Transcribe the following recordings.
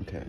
Okay.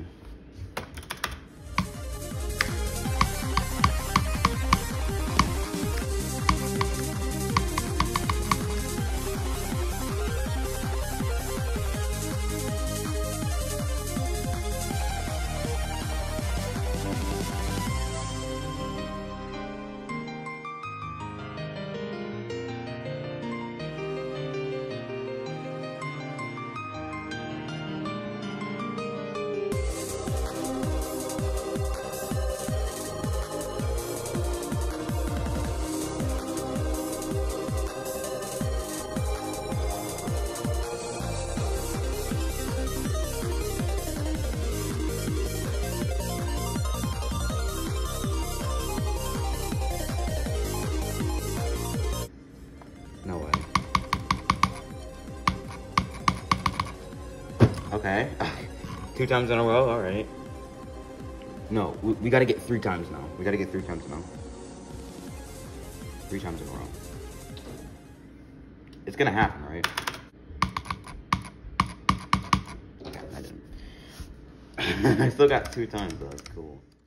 No way. Okay. 2 times in a row, all right. No, we gotta get 3 times now. We gotta get 3 times now. 3 times in a row. It's gonna happen, right? Okay, I didn't. I still got 2 times though, that's cool.